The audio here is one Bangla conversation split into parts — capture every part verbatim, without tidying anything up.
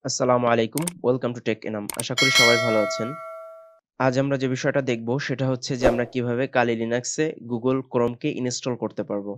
আসসালামু আলাইকুম। Welcome to tech Enam. আশা করি সবাই ভালো আছেন। আজ আমরা যে বিষয়টা দেখব সেটা হচ্ছে যে আমরা কিভাবে Kali Linux এ Google Chrome কে ইনস্টল করতে পারবো।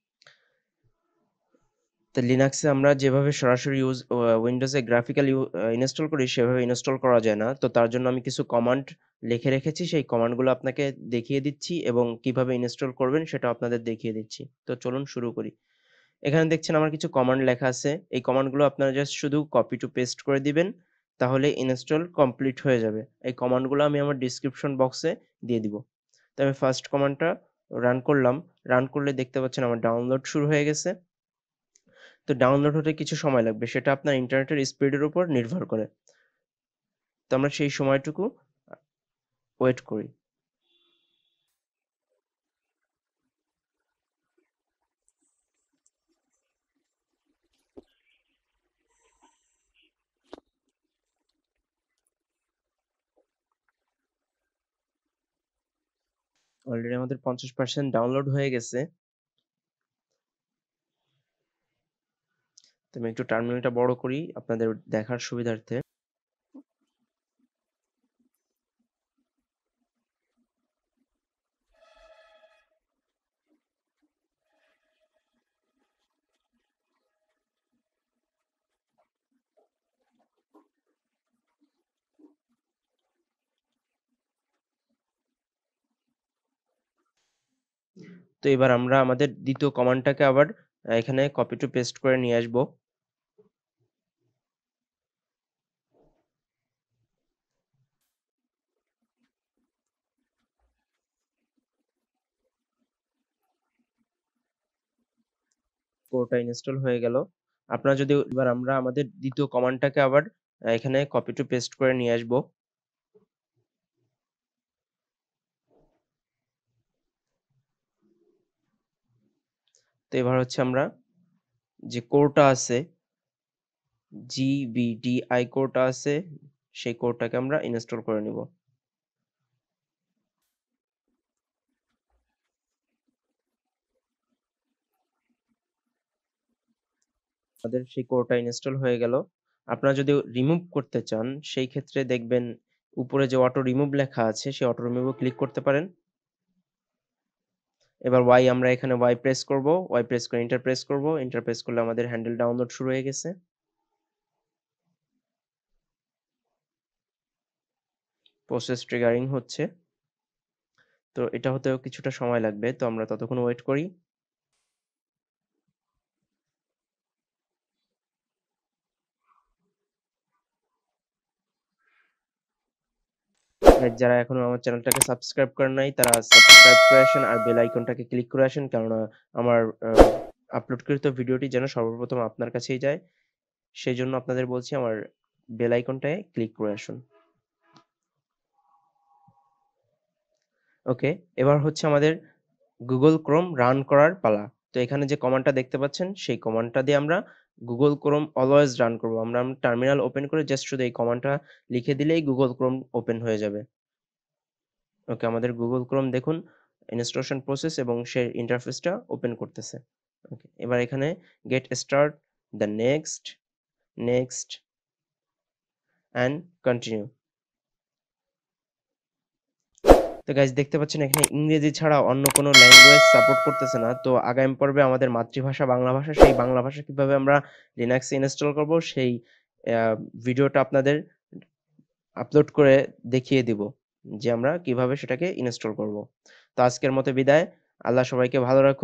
তো Linux এ আমরা যেভাবে সরাসরি ইউজ অ Windows এ গ্রাফিক্যাল ইউ আ ইনস্টল করি সেভাবে ইনস্টল করা যায় না। তো তার জন্য আমি কিছু কমান্ড লিখে রেখেছি। সেই কমান্ডগুলো আপনাকে দেখিয়ে দিচ্ছি এবং কিভাবে ইনস্টল করবেন সেটাও আপনাদের দেখিয়ে দিচ্ছি। তো চলুন শুরু করি। এখানে দেখছেন আমার কিছু কমান্ড লেখা আছে। এই কমান্ডগুলো আপনারা জাস্ট শুধু কপি টু পেস্ট করে দিবেন। তাহলে ইনস্টল কমপ্লিট হয়ে যাবে। এই কমান্ডগুলো আমি আমার ডেসক্রিপশন বক্সে দিয়ে দিব। তো আমি ফার্স্ট কমান্ডটা রান করলাম। রান করলে দেখতে পাচ্ছেন আমার ডাউনলোড শুরু হয়ে গেছে। তো ডাউনলোড হতে কিছু সময় লাগবে। সেটা আপনার ইন্টারনেটের স্পিডের উপর নির্ভর করে। তো আমরা সেই সময়টুকু আ ওয়েট করি। অলরেডি আমাদের পঞ্চাশ পার্সেন্ট ডাউনলোড হয়ে গেছে। তো আমি একটু টার্মিনালটা বড় করি আপনাদের দেখার সুবিধার্থে। তো এবার আমরা আমাদের দ্বিতীয় কমান্ডটাকে আবার আ এখানে কপি টু পেস্ট করে নিয়ে আসবো। পুরোটা ইনস্টল হয়ে গেল। আপনারা যদি এবার আমরা আমাদের দ্বিতীয় কমান্ডটাকে আবার আ এখানে কপি টু পেস্ট করে নিয়ে আসবো। তো এবার হচ্ছে আমরা যে কোডটা আছে জিবিডিআই কোডটা আছে সেই কোডটাকে আমরা ইনস্টল করে নিব। আমাদের সেই কোডটা ইনস্টল হয়ে গেল। আপনারা যদি রিমুভ করতে চান সেই ক্ষেত্রে দেখবেন উপরে যে অটো রিমুভ লেখা আছে সেই অটো রিমুভ এ ক্লিক করতে পারেন। এবার Y আমরা এখানে Y প্রেস করব। Y প্রেস করে এন্টার প্রেস করব। এন্টার প্রেস করলে আমাদের হ্যান্ডেল ডাউনলোড শুরু হয়ে গেছে। প্রসেস ট্রিগারিং হচ্ছে। তো এটা হতেও কিছুটা সময় লাগবে। তো আমরা ততক্ষণ ওয়েট করি। আর যারা এখনো আমার চ্যানেলটাকে সাবস্ক্রাইব করেন নাই তারা সাবস্ক্রাইব করে আসেন আর বেল আইকনটাকে ক্লিক করে আসেন। কেননা আমার আ আপলোডকৃত ভিডিওটি যেন সর্বপ্রথম আপনার কাছেই যায়। সেজন্য আপনাদের বলছি আমার বেল আইকনটায় ক্লিক করে আসুন। ওকে, এবার হচ্ছে আমাদের Google Chrome রান করার পালা। তো এখানে যে কমান্ডটা দেখতে পাচ্ছেন সেই কমান্ডটা দিয়ে আমরা Google Chrome অলওয়েজ রান করব। আমরা টার্মিনাল ওপেন করে জাস্ট শুধু এই কমান্ডটা লিখে দিলেই Google Chrome ওপেন হয়ে যাবে। ওকে, আমাদের Google Chrome দেখুন ইনস্টলেশন প্রসেস এবং সে ইন্টারফেসটা ওপেন করতেছে। ওকে, এবার এখানে get start, the next, next and continue. তো গাইস দেখতে পাচ্ছেন এখানে ইংরেজি ছাড়া অন্য কোনো ল্যাঙ্গুয়েজ সাপোর্ট করতেছে না। তো আগামী পর্বে আমাদের মাতৃভাষা বাংলা ভাষা, সেই বাংলা ভাষা কিভাবে আমরা লিনাক্সে ইনস্টল করব সেই আ ভিডিওটা আপনাদের আপলোড করে দেখিয়ে দিব যে আমরা কিভাবে সেটাকে ইনস্টল করব। তো আজকের মতো বিদায়। আল্লাহ সবাইকে ভালো রাখুন।